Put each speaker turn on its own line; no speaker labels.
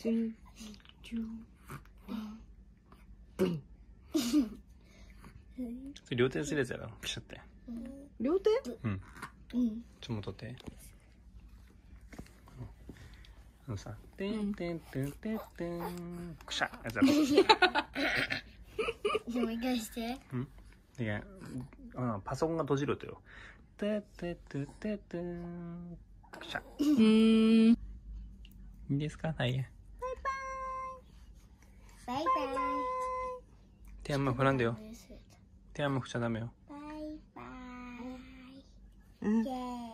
両手でするやつやろ、ピシャって。
両手？
うん。ちょっともう取って。さ、てんてんてんてんてん、くしゃやつやろ。
もう一回して。
いや、パソコンが閉じるとよ。てててててん、くしゃ。いいですか？はい。
バイバイ。
手あんま振らんでよ。手あんま振っちゃダメよ。
バイバイ。イェーイ。